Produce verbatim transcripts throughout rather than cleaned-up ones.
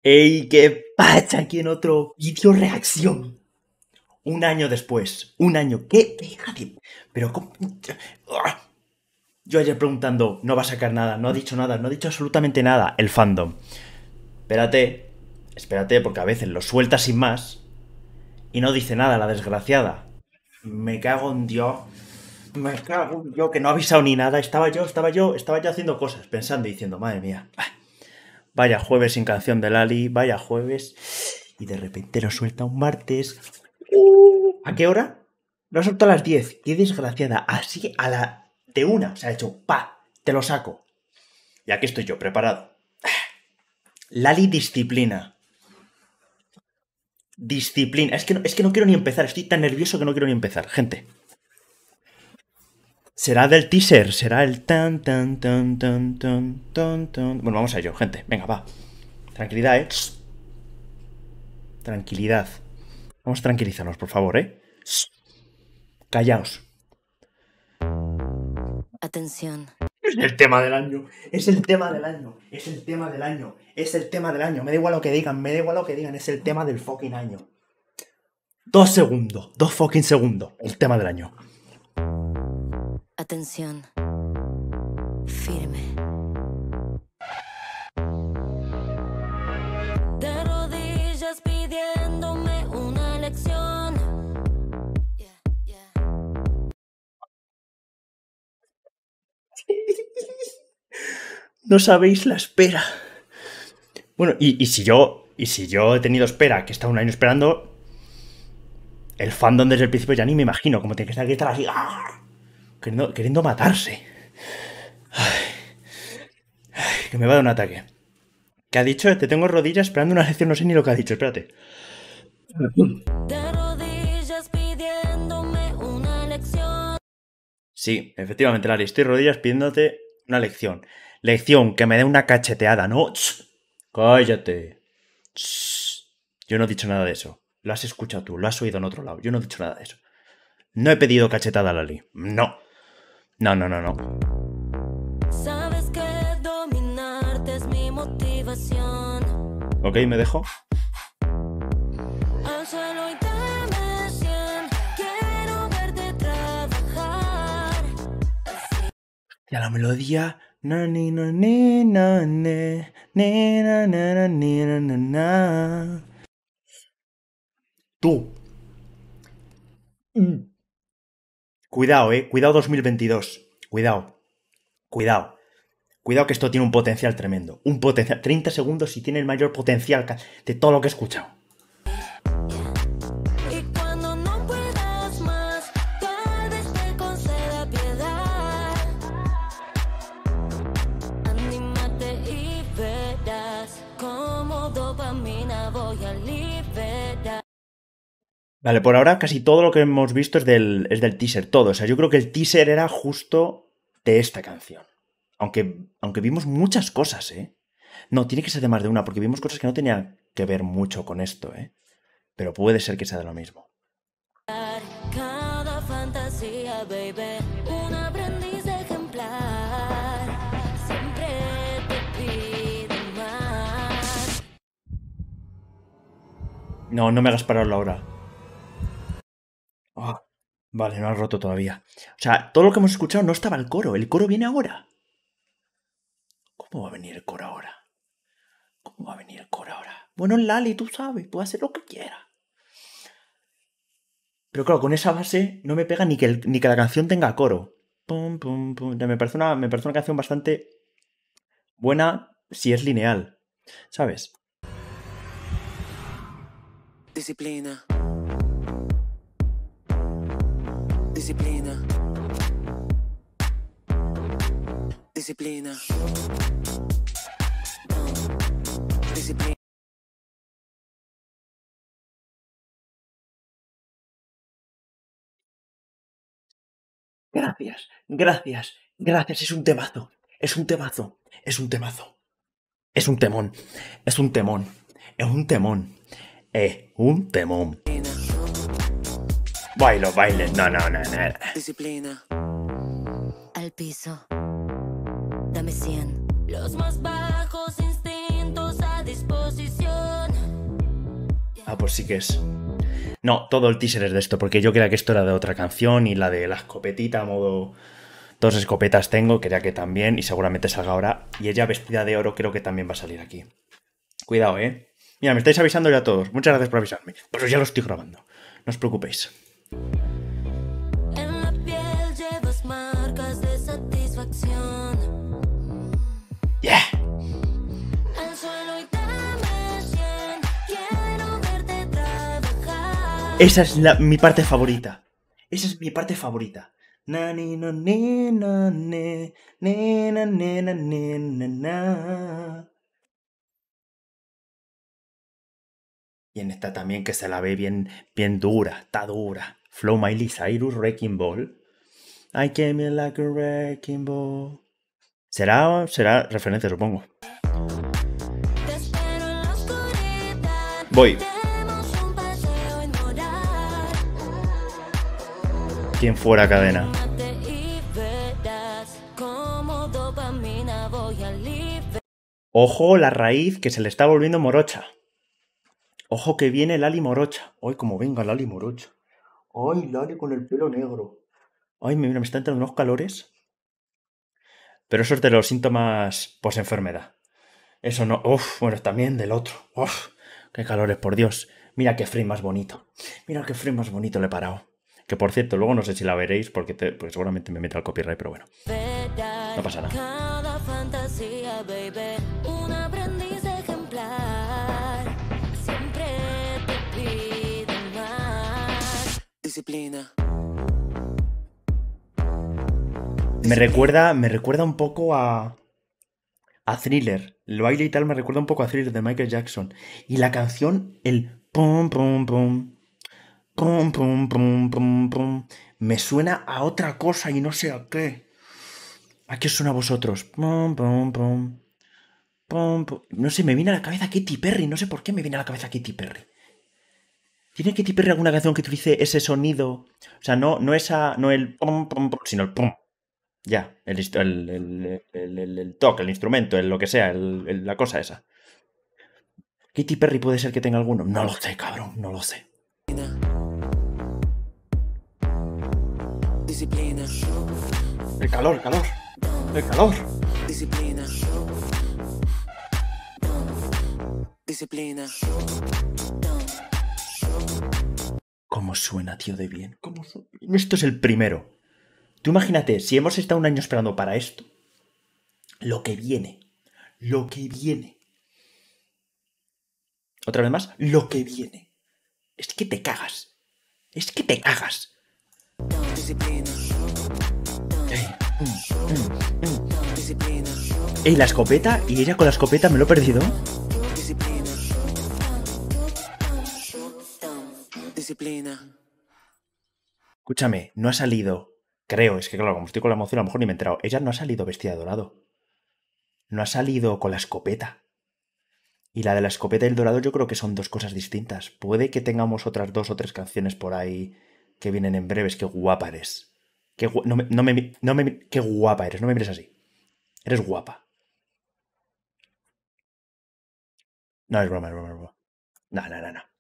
¡Ey, qué pacha! Aquí en otro vídeo reacción. Un año después. Un año. ¿Qué? Déjate. Pero ¿cómo? Yo ayer preguntando, no va a sacar nada, no ha dicho nada, no ha dicho absolutamente nada. El fandom. Espérate. Espérate, porque a veces lo suelta sin más. Y no dice nada, la desgraciada. Me cago en Dios. Me cago en Dios, que no ha avisado ni nada. Estaba yo, estaba yo, estaba yo haciendo cosas, pensando y diciendo, madre mía. Vaya jueves sin canción de Lali, vaya jueves. Y de repente lo suelta un martes. ¿A qué hora? Lo suelto a las diez. Qué desgraciada. Así a la de una. Se ha hecho, pa, te lo saco. Y aquí estoy yo, preparado. Lali disciplina. Disciplina. Es que, no, es que no quiero ni empezar. Estoy tan nervioso que no quiero ni empezar. Gente. Será del teaser. Será el tan, tan, tan, tan, tan, tan, tan. Bueno, vamos a ello, gente. Venga, va. Tranquilidad, eh. Tranquilidad. Vamos a tranquilizarnos, por favor, eh. Callaos. Atención. Es el tema del año. Es el tema del año. Es el tema del año. Es el tema del año. Me da igual lo que digan. Me da igual lo que digan. Es el tema del fucking año. Dos segundos. Dos fucking segundos. El tema del año. Atención. Firme. De rodillas pidiéndome una lección. Yeah, yeah. No sabéis la espera. Bueno, y, y si yo. Y si yo he tenido espera, que he estado un año esperando. El fandom desde el principio ya ni me imagino cómo tiene que estar aquí, estar así. ¡Ah! Queriendo, queriendo matarse. Ay, ay, que me va a dar un ataque. ¿Qué ha dicho? Te tengo rodillas esperando una lección. No sé ni lo que ha dicho. Espérate. De rodillas pidiéndome una lección. Sí, efectivamente, Lali. Estoy de rodillas pidiéndote una lección. Lección, que me dé una cacheteada, ¿no? ¡Shh! Cállate. ¡Shh! Yo no he dicho nada de eso. Lo has escuchado tú, lo has oído en otro lado. Yo no he dicho nada de eso. No he pedido cachetada a Lali. No. No, no, no, no. Sabes que dominarte es mi motivación. Ok, me dejo. Al suelo y dame cien. Quiero verte trabajar. Así. Y a la melodía. Na ni na ni na ne. Ni na na na ni na na na. Tú. Mm. Cuidado, eh. Cuidado dos mil veintidós. Cuidado. Cuidado. Cuidado que esto tiene un potencial tremendo. Un potencial. treinta segundos y tiene el mayor potencial de todo lo que he escuchado. Y cuando no puedas más, tal vez te conceda piedad. Anímate y verás cómo dopamina voy a liberar. Vale, por ahora casi todo lo que hemos visto es del, es del teaser, todo. O sea, yo creo que el teaser era justo de esta canción. Aunque, aunque vimos muchas cosas, ¿eh? No, tiene que ser de más de una, porque vimos cosas que no tenían que ver mucho con esto, ¿eh? Pero puede ser que sea de lo mismo. Cada fantasía, baby, un aprendiz ejemplar. Siempre te pido más. No, no me hagas pararlo ahora. Oh, vale, no has roto todavía. O sea, todo lo que hemos escuchado no estaba el coro. El coro viene ahora. ¿Cómo va a venir el coro ahora? ¿Cómo va a venir el coro ahora? Bueno, Lali, tú sabes, puedo hacer lo que quiera. Pero claro, con esa base no me pega ni que, el, ni que la canción tenga coro. Pum, pum, pum. Me parece, una, me parece una canción bastante buena si es lineal, ¿sabes? Disciplina. Disciplina. Disciplina. Disciplina. Gracias, gracias, gracias. Es un temazo, es un temazo, es un temazo. Es un temón, es un temón, es un temón, es un temón. Bailo, baile, no, no, no, no. Disciplina. Al piso, dame cien. Los más bajos instintos a disposición. Ah, pues sí que es. No, todo el teaser es de esto, porque yo creía que esto era de otra canción y la de la escopetita, modo... Dos escopetas tengo, quería que también, y seguramente salga ahora. Y ella vestida de oro creo que también va a salir aquí. Cuidado, ¿eh? Mira, me estáis avisando ya todos. Muchas gracias por avisarme. Pues ya lo estoy grabando. No os preocupéis. En la piel llevas marcas de satisfacción. ¡Yeah! Al suelo y dame cien. Quiero verte trabajar. Esa es la- mi parte favorita. Esa es mi parte favorita. Na, ni, no, ni, na, ne, ne, na, ne, na, ne, na, na. Y en esta también que se la ve bien, bien dura, está dura. Flow Miley Cyrus, Wrecking Ball. I came in like a wrecking ball. Será, será referencia, supongo. Te espero en la oscuridad. Voy. Demos un paseo en morar. Quien fuera cadena. Mate y verás cómo dopamina voy a liberar. Ojo la raíz que se le está volviendo morocha. Ojo que viene Lali morocha. Ay, como venga Lali morocha. Ay, Lali con el pelo negro. Ay, mira, me están entrando unos calores. Pero eso es de los síntomas posenfermedad. Eso no. Uf, bueno, también del otro. Uf, qué calores, por Dios. Mira qué frame más bonito. Mira qué frame más bonito le he parado. Que por cierto, luego no sé si la veréis porque, te, porque seguramente me mete al copyright, pero bueno. No pasa nada. Cada fantasía, baby, un aprendiz ejemplar. Siempre te pido más. Disciplina. Me recuerda, me recuerda un poco a. A Thriller. El baile y tal me recuerda un poco a Thriller de Michael Jackson. Y la canción, el pum pum pum. Pum pum pum pum pum. Me suena a otra cosa y no sé a qué. ¿A qué os suena a vosotros? Pum pum pum. Pum, pum. No sé, me viene a la cabeza Katy Perry. No sé por qué me viene a la cabeza Katy Perry. ¿Tiene Katy Perry alguna canción que utilice ese sonido? O sea, no, no esa. No el pum pum pum, sino el pum. Ya, el, inst- el, el, el, el- el toque, el instrumento, el lo que sea, el- el- la cosa esa. ¿Katy Perry puede ser que tenga alguno? No lo sé, cabrón, no lo sé. Disciplina. El calor, el calor. El calor. Disciplina. Disciplina. ¿Cómo suena, tío, de bien? ¿Cómo suena? Esto es el primero. Tú imagínate, si hemos estado un año esperando para esto, lo que viene, lo que viene. Otra vez más, lo que viene. Es que te cagas. Es que te cagas. Disciplina. Ey, mm, mm, mm. Disciplina. Ey, la escopeta, y ella con la escopeta me lo he perdido. Disciplina. Disciplina. Escúchame, no ha salido. Creo, es que claro, como estoy con la emoción, a lo mejor ni me he enterado. Ella no ha salido vestida de dorado. No ha salido con la escopeta. Y la de la escopeta y el dorado yo creo que son dos cosas distintas. Puede que tengamos otras dos o tres canciones por ahí que vienen en breves. Qué guapa eres. Qué gu- no me, no me, no me- qué guapa eres. No me mires así. Eres guapa. No, es broma, es broma, es broma. No, no, no, no.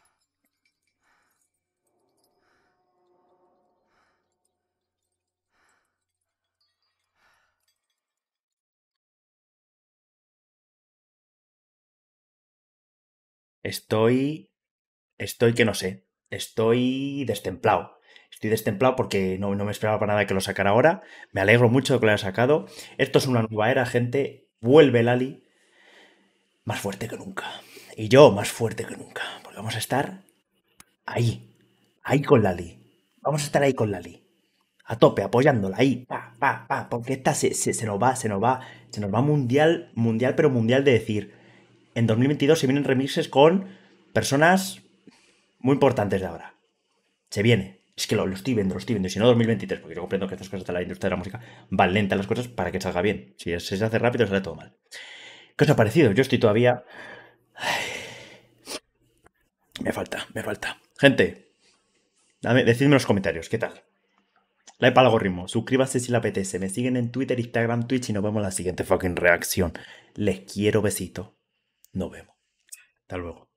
Estoy... Estoy que no sé. Estoy destemplado. Estoy destemplado porque no, no me esperaba para nada que lo sacara ahora. Me alegro mucho de que lo haya sacado. Esto es una nueva era, gente. Vuelve Lali. Más fuerte que nunca. Y yo más fuerte que nunca. Porque vamos a estar ahí. Ahí con Lali. Vamos a estar ahí con Lali. A tope, apoyándola ahí. Pa, pa, pa. Porque esta se, se, se nos va, se nos va. Se nos va mundial, mundial, pero mundial de decir. En dos mil veintidós se vienen remixes con personas muy importantes de ahora. Se viene. Es que lo, lo estoy viendo, lo estoy viendo. Y si no, dos mil veintitrés, porque yo comprendo que estas cosas de la industria de la música van lentas las cosas para que salga bien. Si se hace rápido, sale todo mal. ¿Qué os ha parecido? Yo estoy todavía... Ay, me falta, me falta. Gente, dame, decidme en los comentarios, ¿qué tal? Like para el algoritmo, suscríbase si le apetece, me siguen en Twitter, Instagram, Twitch y nos vemos en la siguiente fucking reacción. Les quiero, besito. Nos vemos. Hasta luego.